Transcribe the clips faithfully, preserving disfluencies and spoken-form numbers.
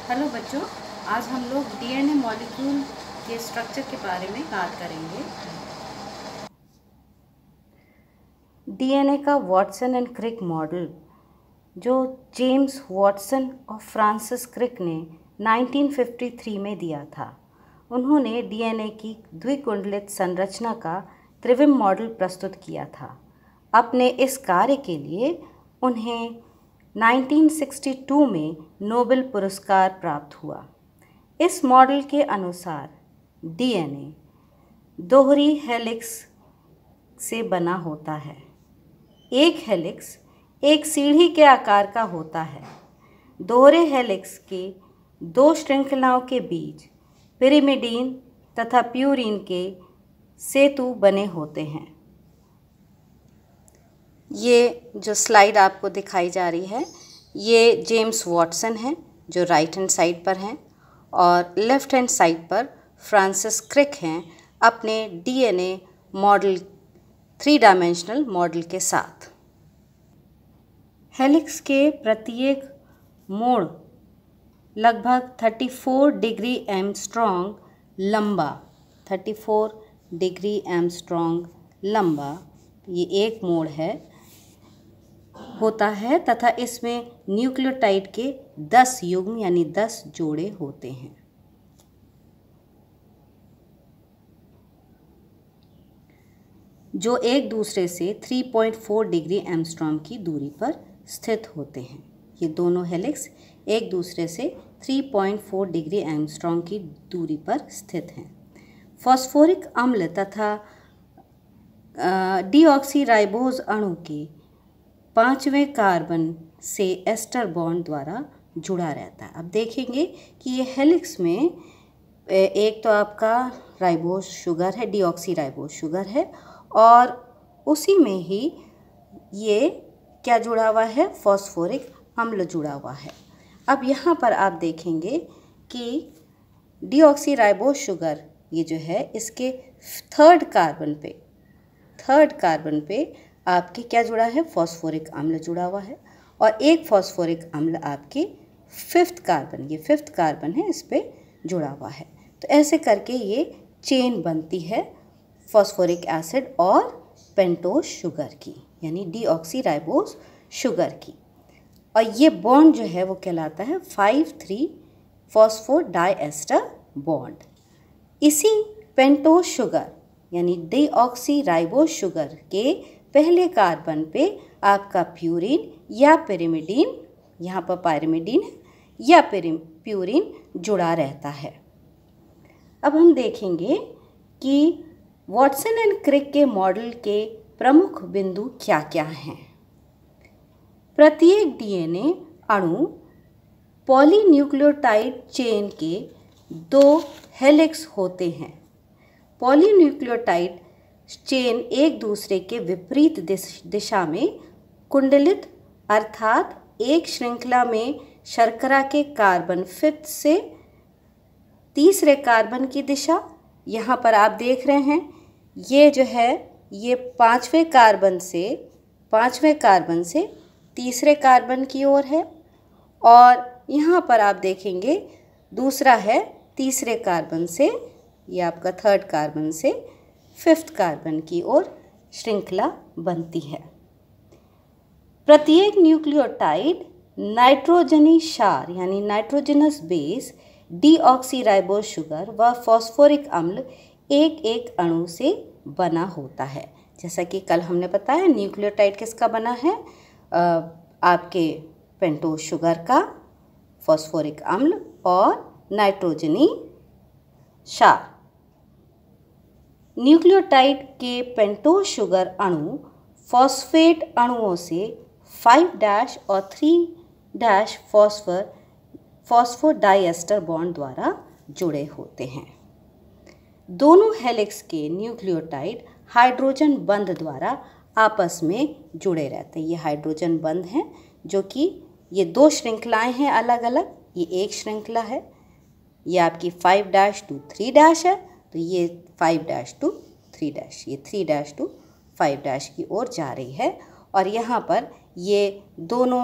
Hello बच्चों, आज हम लोग डीएनए मॉलिक्यूल के स्ट्रक्चर के बारे में बात करेंगे। डीएनए का वाटसन एंड क्रिक मॉडल जो जेम्स वाटसन और फ्रांसिस क्रिक ने नाइनटीन फिफ्टी थ्री में दिया था। उन्होंने डीएनए की द्विकुंडलित संरचना का त्रिविम मॉडल प्रस्तुत किया था। अपने इस कार्य के लिए उन्हें नाइनटीन सिक्सटी टू में नोबेल पुरस्कार प्राप्त हुआ। इस मॉडल के अनुसार डीएनए दोहरी हेलिक्स से बना होता है। एक हेलिक्स एक सीढ़ी के आकार का होता है। दोहरे हेलिक्स के दो श्रृंखलाओं के बीच पिरिमिडीन तथा प्यूरिन के सेतु बने होते हैं। ये जो स्लाइड आपको दिखाई जा रही है, ये जेम्स वाटसन है जो राइट हैंड साइड पर हैं, और लेफ़्ट हैंड साइड पर फ्रांसिस क्रिक हैं अपने DNA model three dimensional model के साथ। हेलिक्स के प्रत्येक मोड़ लगभग चौंतीस डिग्री एंगस्ट्रॉम लंबा चौंतीस डिग्री एंगस्ट्रॉम लंबा ये एक मोड़ है होता है तथा इसमें न्यूक्लियोटाइड के दस युग्म यानी दस जोड़े होते हैं। जो एक दूसरे से तीन पॉइंट चार डिग्री एंगस्ट्रॉम की दूरी पर स्थित होते हैं। ये दोनों हेलिक्स एक दूसरे से तीन पॉइंट चार डिग्री एंगस्ट्रॉम की दूरी पर स्थित हैं। फॉस्फोरिक अम्ल तथा डीऑक्सीराइबोज अणु के पांचवें कार्बन से एस्टर बॉन्ड द्वारा जुड़ा रहता है। अब देखेंगे कि ये हेलिक्स में एक तो आपका राइबोज शुगर है, डीऑक्सीराइबोज शुगर है, और उसी में ही ये क्या जुड़ा हुआ है, फॉस्फोरिक अम्ल जुड़ा हुआ है। अब यहाँ पर आप देखेंगे कि डीऑक्सीराइबोज शुगर ये जो है इसके थर्ड कार्बन पे थर्ड कार्बन पे आपके क्या जुड़ा है, फॉस्फोरिक अम्ल जुड़ा हुआ है, और एक फॉस्फोरिक अम्ल आपके फिफ्थ कार्बन ये फिफ्थ कार्बन है इस पे जुड़ा हुआ है। तो ऐसे करके ये चेन बनती है फॉस्फोरिक एसिड और पेंटोज शुगर की, यानी डीऑक्सीराइबोज शुगर की। और ये बॉन्ड जो है वो कहलाता है फाइव थ्री फॉस्फोडाइएस्टर बॉन्ड। इसी पेंटोज शुगर यानी डीऑक्सीराइबोज शुगर के पहले कार्बन पे आपका प्यूरिन या पिरिमिडीन, यहाँ पर पायरिमिडीन या प्यूरिन जुड़ा रहता है। अब हम देखेंगे कि वाटसन एंड क्रिक के मॉडल के प्रमुख बिंदु क्या क्या हैं। प्रत्येक डीएनए अणु पॉलीन्यूक्लियोटाइड चेन के दो हेलिक्स होते हैं। पॉलीन्यूक्लियोटाइड चेन एक दूसरे के विपरीत दिशा में कुंडलित, अर्थात एक श्रृंखला में शर्करा के कार्बन फिफ्थ से तीसरे कार्बन की दिशा, यहाँ पर आप देख रहे हैं ये जो है ये पांचवें कार्बन से पांचवें कार्बन से तीसरे कार्बन की ओर है, और यहाँ पर आप देखेंगे दूसरा है तीसरे कार्बन से, ये आपका थर्ड कार्बन से फिफ्थ कार्बन की ओर श्रृंखला बनती है। प्रत्येक न्यूक्लियोटाइड नाइट्रोजनी क्षार यानी नाइट्रोजनस बेस, डीऑक्सीराइबोज शुगर व फॉस्फोरिक अम्ल एक एक अणु से बना होता है। जैसा कि कल हमने बताया न्यूक्लियोटाइड किसका बना है, आ, आपके पेंटोज शुगर का, फॉस्फोरिक अम्ल और नाइट्रोजनी क्षार। न्यूक्लियोटाइड के पेंटोज शुगर अणु फॉस्फेट अणुओं से फाइव डैश और three dash phosphor phosphodiester bond द्वारा जुड़े होते हैं। दोनों हेलिक्स के न्यूक्लियोटाइड हाइड्रोजन बंध द्वारा आपस में जुड़े रहते हैं। ये हाइड्रोजन बंध हैं जो कि ये दो श्रृंखलाएं हैं अलग अलग, ये एक श्रृंखला है, ये आपकी five dash to three dash है, तो ये five dash to three dash ये three dash to five dash की ओर जा रही है, और यहाँ पर ये दोनों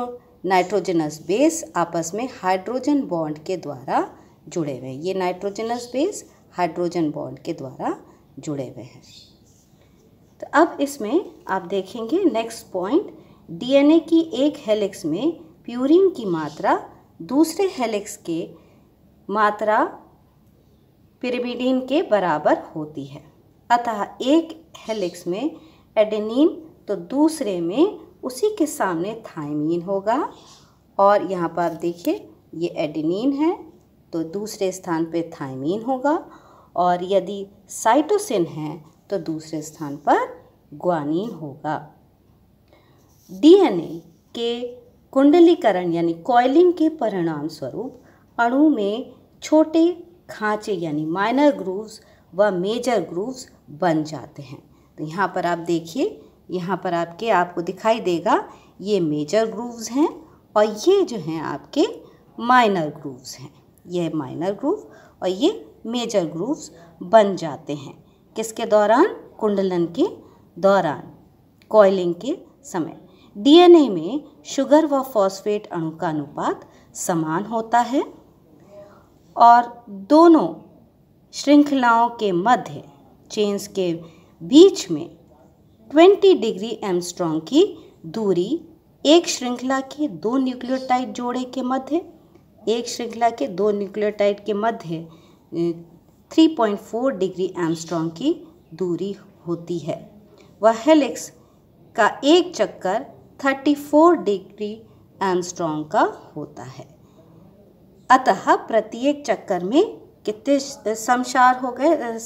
नाइट्रोजनस बेस आपस में हाइड्रोजन बॉन्ड के द्वारा जुड़े हुए हैं। ये नाइट्रोजनस बेस हाइड्रोजन बॉन्ड के द्वारा जुड़े हुए हैं। तो अब इसमें आप देखेंगे नेक्स्ट पॉइंट, डीएनए की एक हेलिक्स में प्यूरीन की मात्रा दूसरे हेलिक्स के मात्रा पिरिमिडीन के बराबर होती है। अतः एक हेलिक्स में एडेनिन तो दूसरे में उसी के सामने थाइमीन होगा। और यहाँ पर आप देखिए ये एडेनिन है तो दूसरे स्थान पे थाइमीन होगा, और यदि साइटोसिन है तो दूसरे स्थान पर ग्वानिन होगा। डीएनए के कुंडलीकरण यानी कॉइलिंग के परिणाम स्वरूप अणु में छोटे खांचे यानी माइनर ग्रूव्स व मेजर ग्रूव्स बन जाते हैं। तो यहाँ पर आप देखिए, यहाँ पर आपके आपको दिखाई देगा ये मेजर ग्रूव्स हैं और ये जो हैं आपके माइनर ग्रूव्स हैं। ये माइनर ग्रूव और ये मेजर ग्रूव्स बन जाते हैं किसके दौरान? कुंडलन के दौरान, कॉइलिंग के समय। डीएनए में शुगर व फॉस्फेट अणु का अनुपात समान होता है और दोनों श्रृंखलाओं के मध्य चेन्स के बीच में बीस डिग्री एंगस्ट्रॉम की दूरी एक श्रृंखला के दो न्यूक्लियोटाइड जोड़े के मध्य एक श्रृंखला के दो न्यूक्लियोटाइड के मध्य तीन पॉइंट चार डिग्री एंगस्ट्रॉम की दूरी होती है। वह हेलिक्स का एक चक्कर चौंतीस डिग्री एंगस्ट्रॉम का होता है। अतः प्रत्येक चक्कर में कितने समक्षार हो गए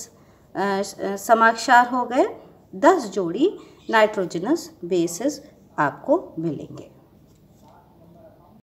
समाक्षार हो गए? दस जोड़ी नाइट्रोजनस बेसेस आपको मिलेंगे।